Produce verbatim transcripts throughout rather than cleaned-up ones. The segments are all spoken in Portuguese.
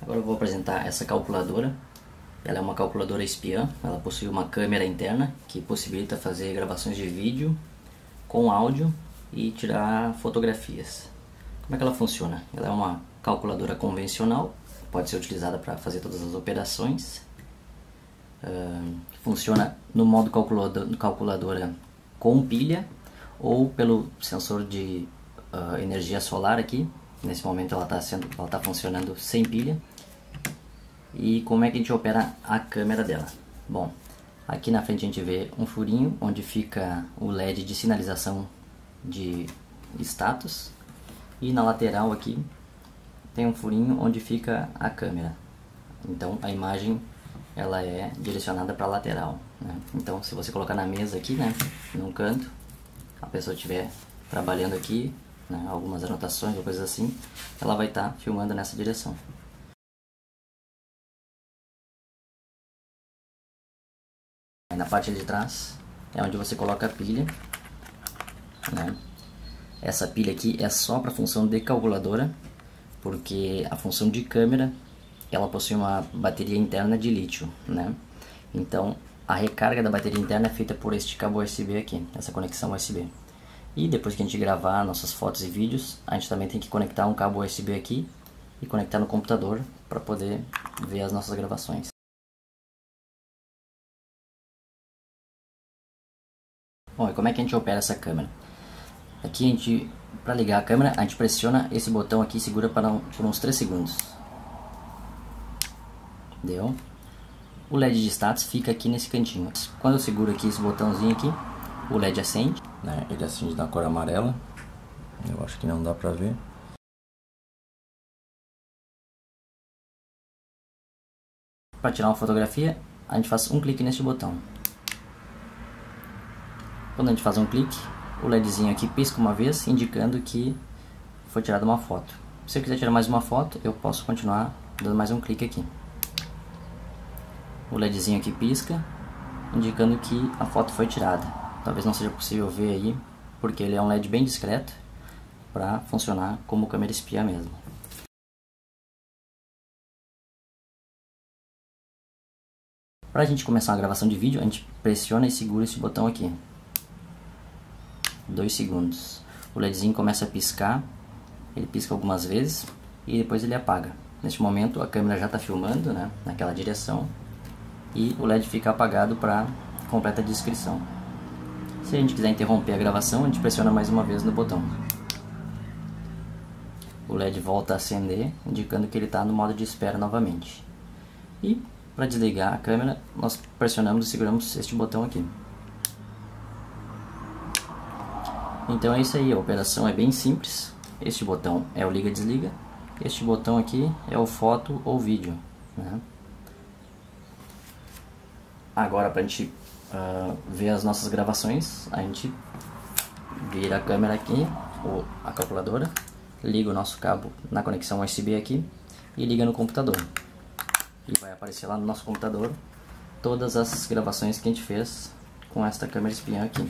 Agora eu vou apresentar essa calculadora. Ela é uma calculadora espiã, ela possui uma câmera interna que possibilita fazer gravações de vídeo com áudio e tirar fotografias. Como é que ela funciona? Ela é uma calculadora convencional, pode ser utilizada para fazer todas as operações. Uh, funciona no modo calculador, calculadora com pilha ou pelo sensor de uh, energia solar aqui. Nesse momento ela está sendo, ela está funcionando sem pilha. E como é que a gente opera a câmera dela? Bom, aqui na frente a gente vê um furinho onde fica o L E D de sinalização de status, e na lateral aqui tem um furinho onde fica a câmera. Então a imagem ela é direcionada para a lateral, né? Então se você colocar na mesa aqui, né, num canto, a pessoa estiver trabalhando aqui, né, algumas anotações ou coisas assim, ela vai estar tá filmando nessa direção. Na parte de trás é onde você coloca a pilha, né? Essa pilha aqui é só para função de calculadora, porque a função de câmera ela possui uma bateria interna de lítio, né? Então a recarga da bateria interna é feita por este cabo U S B aqui, essa conexão U S B. E depois que a gente gravar nossas fotos e vídeos, a gente também tem que conectar um cabo U S B aqui e conectar no computador para poder ver as nossas gravações. Bom, e como é que a gente opera essa câmera? Aqui a gente, para ligar a câmera, a gente pressiona esse botão aqui e segura para um, por uns três segundos. Deu? O L E D de status fica aqui nesse cantinho. Quando eu seguro aqui esse botãozinho aqui, o L E D acende. Né, ele acende na cor amarela. Eu acho que não dá para ver. Para tirar uma fotografia, a gente faz um clique neste botão. Quando a gente faz um clique, o LEDzinho aqui pisca uma vez, indicando que foi tirada uma foto. Se eu quiser tirar mais uma foto, eu posso continuar dando mais um clique aqui. O LEDzinho aqui pisca, indicando que a foto foi tirada. Talvez não seja possível ver aí, porque ele é um L E D bem discreto, para funcionar como câmera espiã mesmo. Para a gente começar uma gravação de vídeo, a gente pressiona e segura esse botão aqui. dois segundos. O LEDzinho começa a piscar, ele pisca algumas vezes e depois ele apaga. Neste momento a câmera já está filmando, né, naquela direção, e o L E D fica apagado para completa descrição. Se a gente quiser interromper a gravação, a gente pressiona mais uma vez no botão. O L E D volta a acender, indicando que ele está no modo de espera novamente. E para desligar a câmera, nós pressionamos e seguramos este botão aqui. Então é isso aí, a operação é bem simples. Este botão é o liga e desliga. Este botão aqui é o foto ou vídeo, né? Agora, para a gente uh, ver as nossas gravações, a gente vira a câmera aqui, ou a calculadora, liga o nosso cabo na conexão U S B aqui e liga no computador. E vai aparecer lá no nosso computador todas as gravações que a gente fez com esta câmera espiã aqui.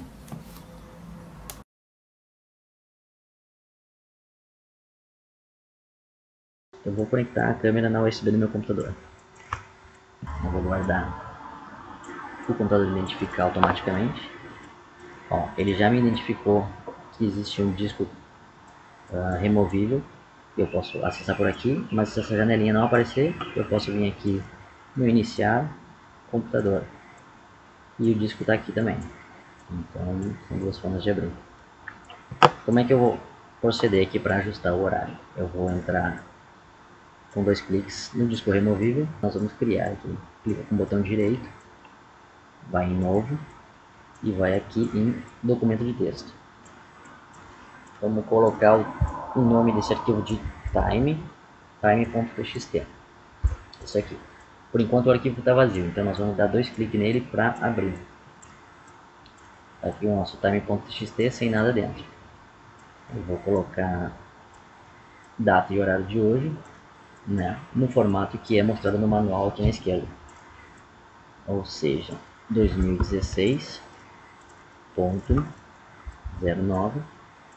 Eu vou conectar a câmera na U S B do meu computador. Eu vou guardar o computador identificar automaticamente. Ó, ele já me identificou que existe um disco uh, removível. Eu posso acessar por aqui, mas se essa janelinha não aparecer, eu posso vir aqui no iniciar computador. E o disco está aqui também. Então são duas formas de abrir. Como é que eu vou proceder aqui para ajustar o horário? Eu vou entrar com dois cliques no disco removível. Nós vamos criar aqui. Clica com o botão direito, vai em novo e vai aqui em documento de texto. Vamos colocar o nome desse arquivo de time, time.txt. Isso aqui. Por enquanto o arquivo está vazio, então nós vamos dar dois cliques nele para abrir. Aqui o nosso time.txt sem nada dentro. Eu vou colocar data e horário de hoje, né, no formato que é mostrado no manual aqui na esquerda. Ou seja, dois mil e dezesseis ponto zero nove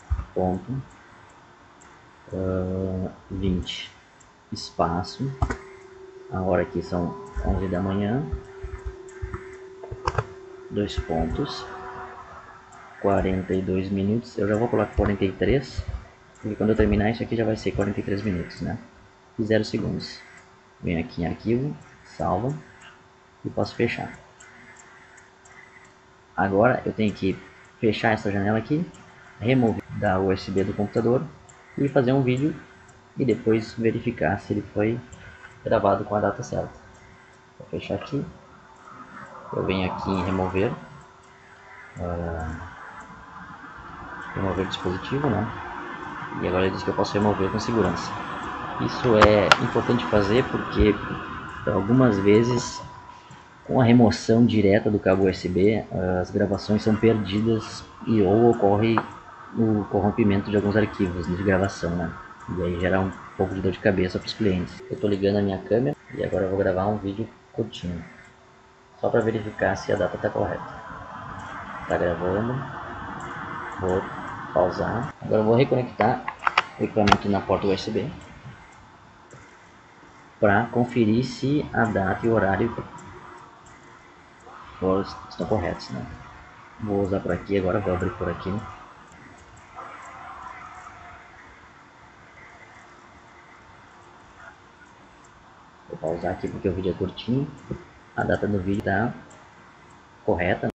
ponto vinte espaço A hora aqui são onze da manhã, dois pontos, quarenta e dois minutos. Eu já vou colocar quarenta e três, porque quando eu terminar isso aqui já vai ser quarenta e três minutos, né? E zero segundos. Venho aqui em arquivo, salva e posso fechar. Agora eu tenho que fechar essa janela aqui, remover da U S B do computador e fazer um vídeo e depois verificar se ele foi gravado com a data certa. Vou fechar aqui, eu venho aqui em remover, uh, remover dispositivo, né? E agora ele diz que eu posso remover com segurança. Isso é importante fazer porque algumas vezes com a remoção direta do cabo U S B as gravações são perdidas e ou ocorre o corrompimento de alguns arquivos de gravação, né? E aí gera um pouco de dor de cabeça para os clientes. Eu estou ligando a minha câmera e agora eu vou gravar um vídeo curtinho, só para verificar se a data está correta. Está gravando, vou pausar. Agora eu vou reconectar o equipamento na porta U S B para conferir se a data e o horário estão corretos, né? Vou usar por aqui agora, vou abrir por aqui. Vou pausar aqui porque o vídeo é curtinho. A data do vídeo está correta.